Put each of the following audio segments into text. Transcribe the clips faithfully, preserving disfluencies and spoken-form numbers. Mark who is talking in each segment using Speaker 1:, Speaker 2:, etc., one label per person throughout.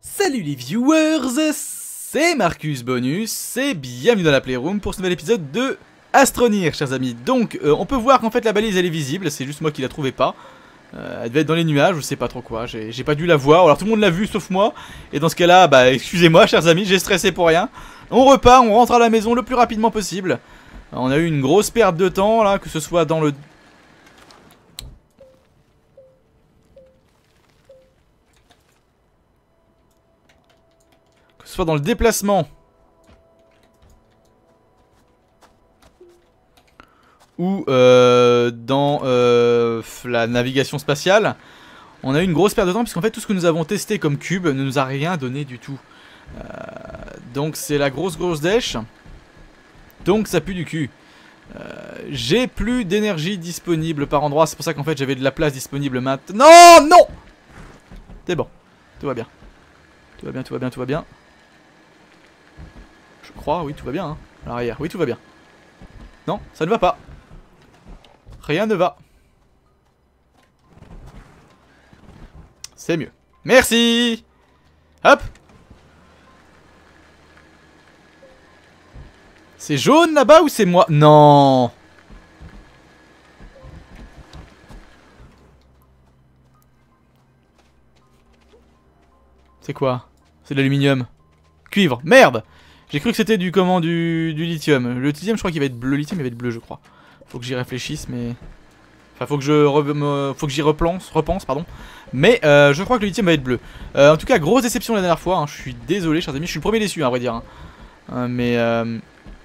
Speaker 1: Salut les viewers, c'est Marcus Bonus et bienvenue dans la Playroom pour ce nouvel épisode de Astroneer, chers amis. Donc euh, on peut voir qu'en fait la balise elle est visible, c'est juste moi qui la trouvais pas. Euh, elle devait être dans les nuages, je sais pas trop quoi, j'ai pas dû la voir, alors tout le monde l'a vue sauf moi. Et dans ce cas là, bah excusez-moi chers amis, j'ai stressé pour rien. On repart, on rentre à la maison le plus rapidement possible. On a eu une grosse perte de temps là, que ce soit dans le... soit dans le déplacement ou euh, dans euh, la navigation spatiale, on a eu une grosse perte de temps puisqu'en fait tout ce que nous avons testé comme cube ne nous a rien donné du tout. Euh, donc c'est la grosse grosse dèche. Donc ça pue du cul. Euh, J'ai plus d'énergie disponible par endroit, c'est pour ça qu'en fait j'avais de la place disponible maintenant. Non, non. C'est bon, tout va bien. Tout va bien, tout va bien, tout va bien. Je crois, oui, tout va bien, hein. À l'arrière, oui, tout va bien. Non, ça ne va pas. Rien ne va. C'est mieux. Merci. Hop. C'est jaune là-bas ou c'est moi? Non. C'est quoi? C'est de l'aluminium. Cuivre. Merde. J'ai cru que c'était du comment du, du lithium. Le lithium, je crois qu'il va être bleu. Le lithium, il va être bleu, je crois. Faut que j'y réfléchisse, mais... Enfin, faut que je re... me... faut que j'y repense, repense, pardon. Mais euh, je crois que le lithium va être bleu. Euh, en tout cas, grosse déception la dernière fois. Hein. Je suis désolé, chers amis. Je suis le premier déçu, hein, à vrai dire. Hein. Euh, mais... Euh...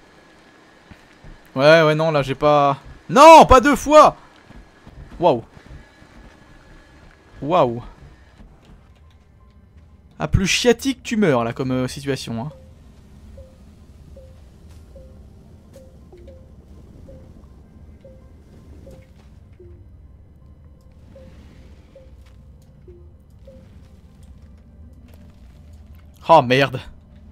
Speaker 1: Ouais, ouais, non, là, j'ai pas... Non, pas deux fois. Waouh. Waouh. Ah, plus chiatique, tu meurs, là, comme euh, situation, hein. Oh merde.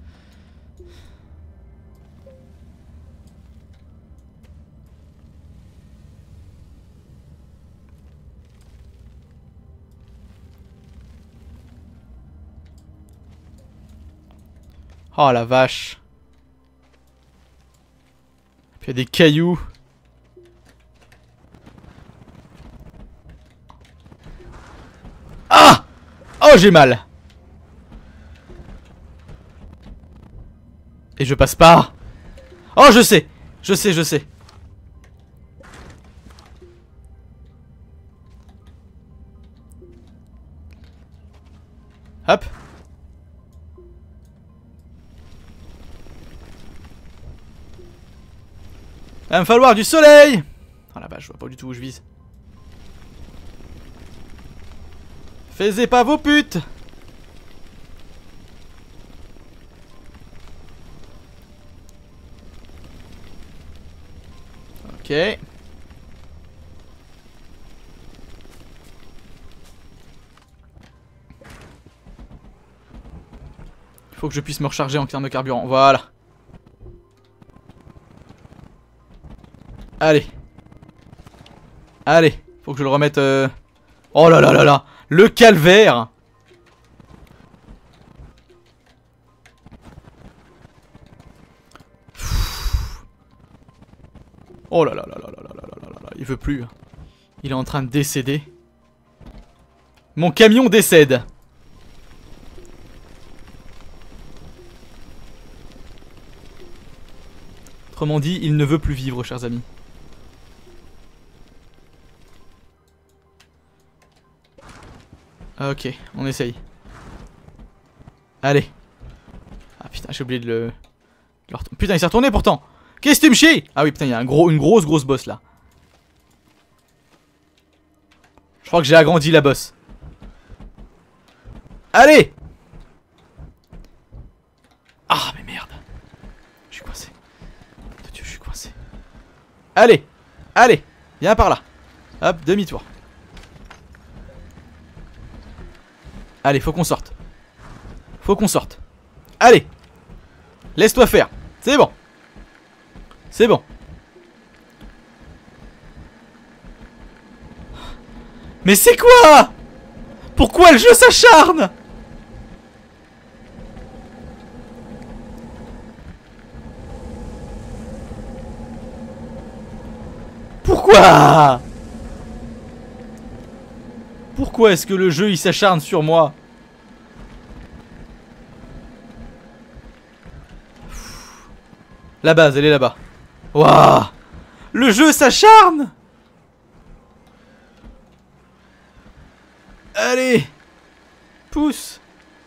Speaker 1: Oh la vache. Puis il y a des cailloux. Ah! Oh j'ai mal. Et je passe pas. Oh je sais. Je sais, je sais. Hop. Il va me falloir du soleil. Oh la vache, je vois pas du tout où je vise. Faisez pas vos putes. Ok. Il faut que je puisse me recharger en termes de carburant. Voilà. Allez. Allez. Faut que je le remette... Euh... Oh là là là là. Le calvaire. Oh là là là là là là là là là là. Il veut plus. Il est en train de décéder. Mon camion décède. Autrement dit, il ne veut plus vivre, chers amis. Ok, on essaye. Allez. Ah putain, j'ai oublié de le... de le retourner. Putain, il s'est retourné pourtant. Qu'est-ce que tu me chies? Ah oui, putain, il y a un gros, une grosse, grosse bosse là. Je crois que j'ai agrandi la bosse. Allez. Ah, mais merde. Je suis coincé. De Dieu, je suis coincé. Allez. Allez. Viens par là. Hop, demi-tour. Allez, faut qu'on sorte. Faut qu'on sorte. Allez. Laisse-toi faire. C'est bon. C'est bon. Mais c'est quoi? Pourquoi le jeu s'acharne? Pourquoi? Pourquoi est-ce que le jeu il s'acharne sur moi? La base, elle est là-bas. Waouh! Le jeu s'acharne! Allez! Pousse!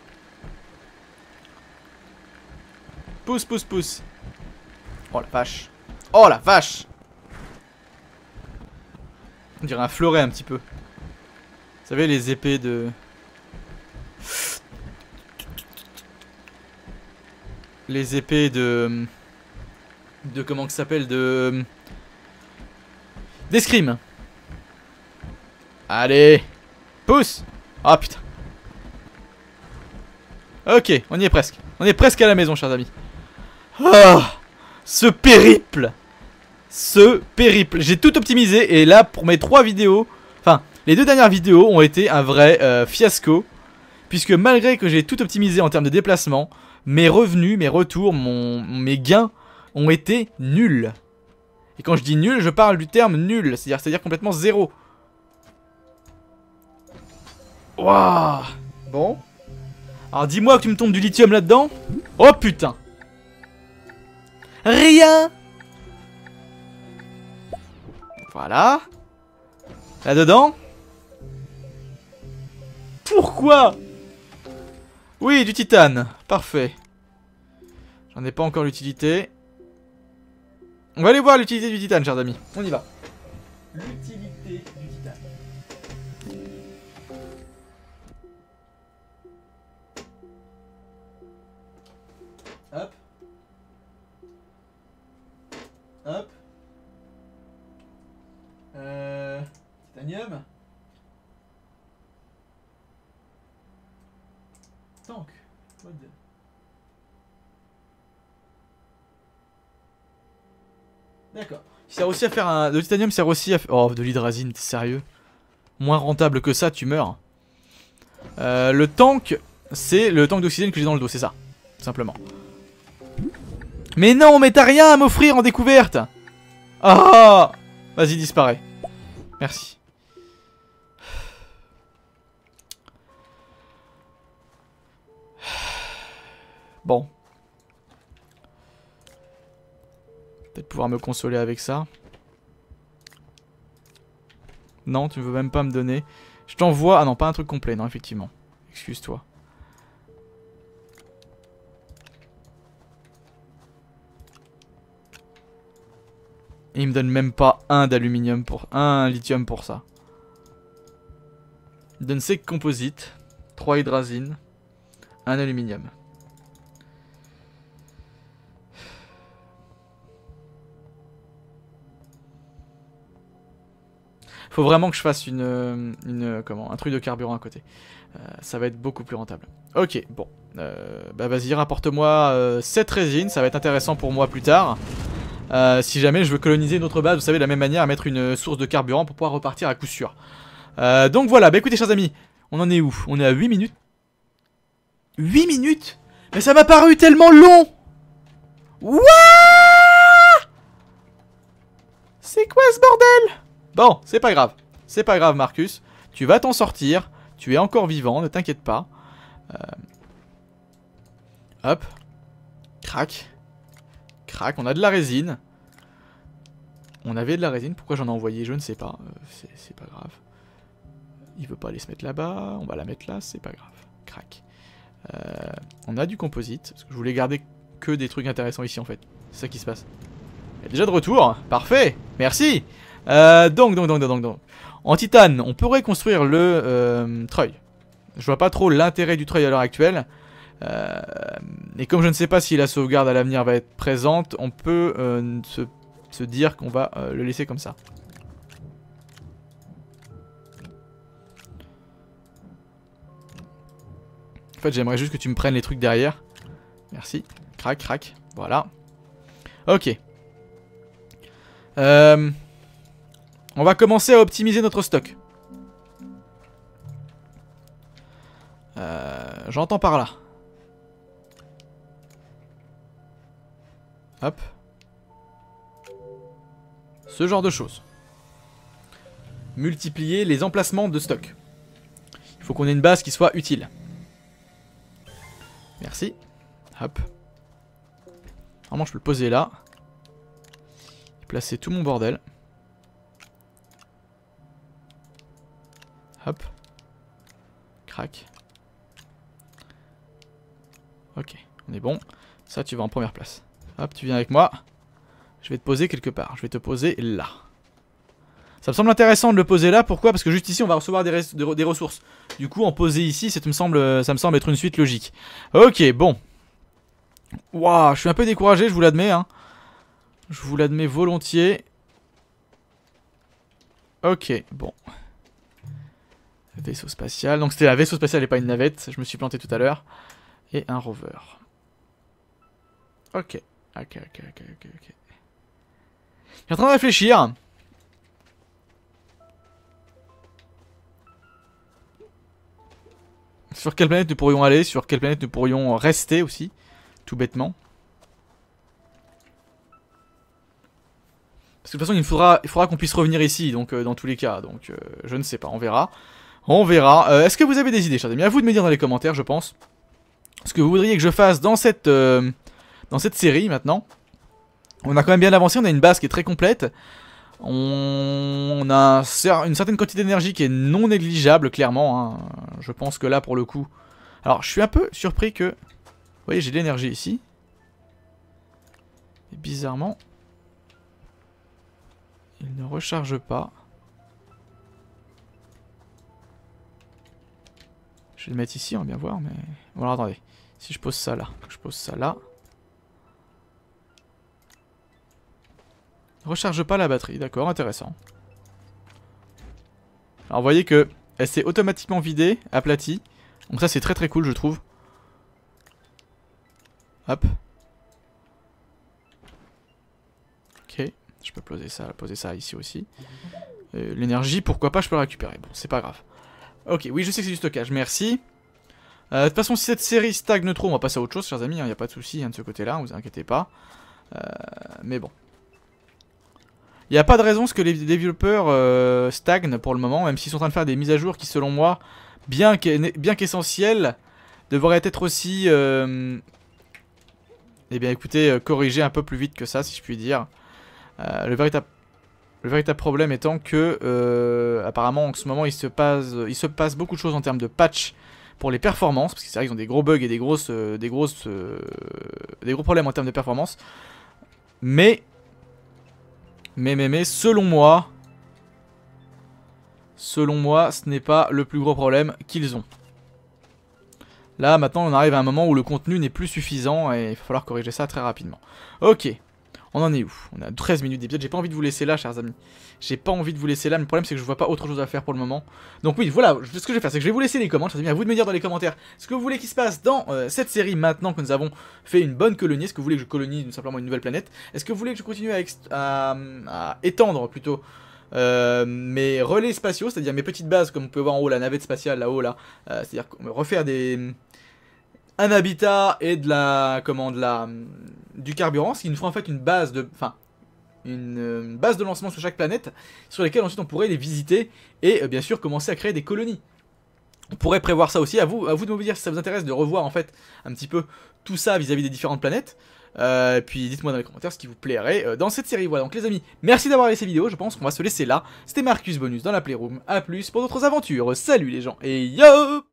Speaker 1: Pousse, pousse, pousse. Oh la vache. Oh la vache! On dirait un fleuret un petit peu. Vous savez les épées de... Les épées de... De comment que ça s'appelle? De... D'escrime. Allez! Pousse! Ah putain. Ok, on y est presque. On est presque à la maison, chers amis. Ah, ce périple! Ce périple. J'ai tout optimisé et là, pour mes trois vidéos... Enfin, les deux dernières vidéos ont été un vrai euh, fiasco. Puisque malgré que j'ai tout optimisé en termes de déplacement, mes revenus, mes retours, mon, mes gains ont été nuls. Et quand je dis nul, je parle du terme nul. C'est-à-dire c'est-à-dire complètement zéro. Waouh. Bon. Alors dis-moi que tu me tombes du lithium là-dedans. Oh putain. Rien. Voilà. Là-dedans. Pourquoi? Oui, du titane. Parfait. J'en ai pas encore l'utilité. On va aller voir l'utilité du titane, chers amis. On y va. L'utilité du titane. Hop. Hop. Euh... Titanium. Tank. What the... D'accord. Il sert aussi à faire un... Le titanium sert aussi à faire... Oh, de l'hydrazine, t'es sérieux? Moins rentable que ça, tu meurs. Euh, le tank, c'est le tank d'oxygène que j'ai dans le dos, c'est ça. Tout simplement. Mais non, mais t'as rien à m'offrir en découverte. Ah, vas-y, disparaît. Merci. Bon. Peut-être pouvoir me consoler avec ça. Non, tu veux même pas me donner. Je t'envoie... Ah non, pas un truc complet, non, effectivement. Excuse-toi. Et il me donne même pas un d'aluminium pour... Un lithium pour ça. Il donne sec composite. trois hydrazine. un aluminium. Faut vraiment que je fasse une, une comment, un truc de carburant à côté. Euh, ça va être beaucoup plus rentable. Ok, bon. Euh, bah vas-y, rapporte-moi euh, sept résines. Ça va être intéressant pour moi plus tard. Euh, si jamais je veux coloniser une autre base, vous savez, de la même manière, à mettre une source de carburant pour pouvoir repartir à coup sûr. Euh, donc voilà, bah écoutez, chers amis, on en est où? On est à huit minutes. huit minutes? Mais ça m'a paru tellement long! Wouah! C'est quoi ce bordel? Bon, c'est pas grave. C'est pas grave, Marcus. Tu vas t'en sortir. Tu es encore vivant, ne t'inquiète pas. Euh... Hop. Crac. Crac, on a de la résine. On avait de la résine, pourquoi j'en ai envoyé? Je ne sais pas. Euh, c'est pas grave. Il veut pas aller se mettre là-bas. On va la mettre là, c'est pas grave. Crac. Euh, on a du composite. Parce que je voulais garder que des trucs intéressants ici en fait. C'est ça qui se passe. Il est déjà de retour. Parfait. Merci. Euh, donc, donc, donc, donc, donc. En titane, on pourrait construire le euh, treuil. Je vois pas trop l'intérêt du treuil à l'heure actuelle. Euh, et comme je ne sais pas si la sauvegarde à l'avenir va être présente, on peut euh, se, se dire qu'on va euh, le laisser comme ça. En fait, j'aimerais juste que tu me prennes les trucs derrière. Merci. Crac, crac. Voilà. Ok. Euh, on va commencer à optimiser notre stock. Euh, J'entends par là. Hop. Ce genre de choses. multiplier les emplacements de stock. Il faut qu'on ait une base qui soit utile. Merci. Hop. Normalement, je peux le poser là. Placer tout mon bordel. Hop. Crac. Ok, on est bon. Ça, tu vas en première place. Hop, tu viens avec moi. Je vais te poser quelque part. Je vais te poser là. Ça me semble intéressant de le poser là. Pourquoi? Parce que juste ici, on va recevoir des, des, des ressources. Du coup, en poser ici, ça me semble, ça me semble être une suite logique. Ok, bon. Waouh, je suis un peu découragé, je vous l'admets. Hein. Je vous l'admets volontiers. Ok, bon. Vaisseau spatial. Donc c'était un vaisseau spatial et pas une navette. Je me suis planté tout à l'heure. Et un rover. Ok. Ok, ok, ok, ok, ok. Je suis en train de réfléchir. Sur quelle planète nous pourrions aller, sur quelle planète nous pourrions rester aussi. Tout bêtement. Parce que de toute façon il faudra, il faudra qu'on puisse revenir ici, donc euh, dans tous les cas. Donc euh, je ne sais pas, on verra. On verra. Euh, Est-ce que vous avez des idées, chers amis? À vous de me dire dans les commentaires, je pense. Ce que vous voudriez que je fasse dans cette, euh, dans cette série maintenant. On a quand même bien avancé, on a une base qui est très complète. On a une certaine quantité d'énergie qui est non négligeable, clairement. Hein. Je pense que là, pour le coup... Alors, je suis un peu surpris que... Vous voyez, j'ai de l'énergie ici. Et bizarrement... Il ne recharge pas. Je vais le mettre ici, on va bien voir, mais... Bon, alors attendez. Si je pose ça là, que je pose ça là... Recharge pas la batterie, d'accord, intéressant. Alors vous voyez que elle s'est automatiquement vidée, aplatie. Donc ça c'est très très cool je trouve. Hop. Ok, je peux poser ça, poser ça ici aussi. Euh, L'énergie, pourquoi pas, je peux la récupérer. Bon, c'est pas grave. Ok, oui je sais que c'est du stockage, merci. Euh, de toute façon si cette série stagne trop, on va passer à autre chose chers amis, il hein, n'y a pas de souci hein, de ce côté-là, vous inquiétez pas. Euh, mais bon. Il n'y a pas de raison que les développeurs euh, stagnent pour le moment, même s'ils sont en train de faire des mises à jour qui, selon moi, bien qu'essentielles, devraient être aussi, euh, eh bien, écoutez, euh, corrigées un peu plus vite que ça, si je puis dire. Euh, le véritable, le véritable problème étant que, euh, apparemment, en ce moment, il se passe, il se passe beaucoup de choses en termes de patch pour les performances, parce que c'est vrai qu'ils ont des gros bugs et des grosses, euh, des grosses, euh, des gros problèmes en termes de performance, mais Mais, mais, mais, selon moi, selon moi, ce n'est pas le plus gros problème qu'ils ont. Là, maintenant, on arrive à un moment où le contenu n'est plus suffisant et il va falloir corriger ça très rapidement. Ok, on en est où? On a treize minutes d'épisode, j'ai pas envie de vous laisser là, chers amis. J'ai pas envie de vous laisser là, mais le problème c'est que je vois pas autre chose à faire pour le moment. Donc oui, voilà, ce que je vais faire, c'est que je vais vous laisser les commentaires, chers amis, à vous de me dire dans les commentaires ce que vous voulez qu'il se passe dans euh, cette série maintenant que nous avons fait une bonne colonie. Est-ce que vous voulez que je colonise simplement une nouvelle planète? Est-ce que vous voulez que je continue à, à, à étendre plutôt euh, mes relais spatiaux, c'est-à-dire mes petites bases, comme vous pouvez voir en haut, la navette spatiale là-haut, là, euh, c'est-à-dire refaire des... un habitat et de la... comment, de la... du carburant, ce qui nous fera en fait une base de... enfin... Une, une base de lancement sur chaque planète, sur lesquelles ensuite on pourrait les visiter et euh, bien sûr commencer à créer des colonies. On pourrait prévoir ça aussi, à vous, à vous de me dire si ça vous intéresse de revoir en fait un petit peu tout ça vis-à-vis des différentes planètes. Euh, puis dites-moi dans les commentaires ce qui vous plairait euh, dans cette série. Voilà, donc les amis, merci d'avoir regardé cette vidéo, je pense qu'on va se laisser là. C'était Marcus Bonus dans la Playroom, à plus pour d'autres aventures, salut les gens, et yo!